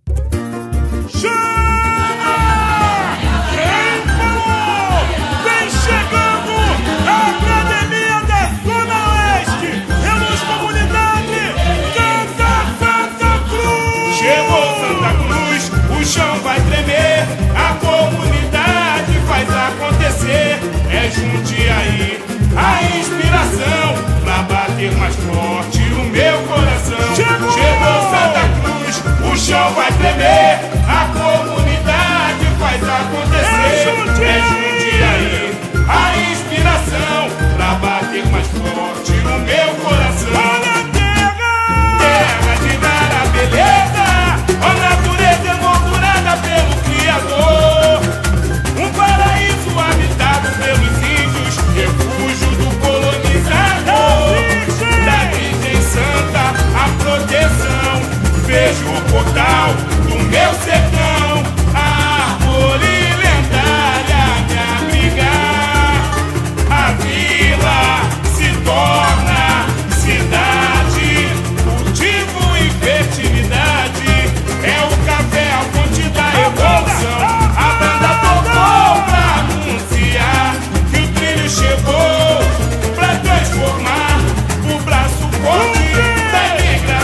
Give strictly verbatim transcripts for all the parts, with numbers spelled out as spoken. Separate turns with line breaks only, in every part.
Junte aí a inspiração pra bater mais forte o meu coração. Chegou, Chegou Santa Cruz, o chão vai tremer, a comunidade faz acontecer. É junte aí a inspiração pra bater mais forte o meu coração. Olha a terra, terra de dar a beleza, a natureza emoldurada pelo Criador. Um paraíso habitado pelos índios, refúgio do colonizador. Da Virgem Santa a proteção, vejo o portal do meu sertão. A árvore lendária me abrigar, a vila se torna cidade, cultivo e fertilidade. É o café, a fonte da evolução. A banda tocou pra anunciar que o trilho chegou pra transformar o braço forte da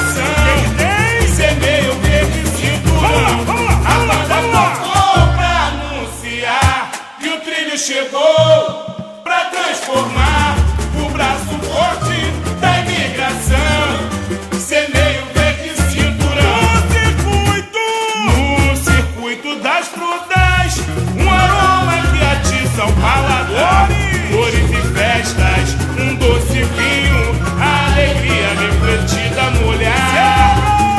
imigração. Semeio verde cinturão. A banda tocou pra anunciar que o trilho chegou pra transformar o braço forte da imigração. Semeio verde cinturão. No circuito, no circuito das frutas, um aroma que atiça o paladar. Flores e festas, um doce vinho, a alegria refletida no olhar.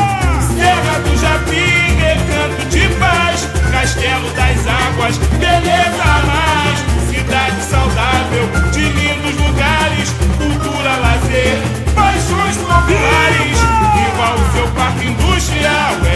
Serra do Japim, recanto de paz, castelo das águas, beleza a mais. Cidade saudável, de lindos lugares, cultura, lazer, paixões populares. Viva o seu parque industrial.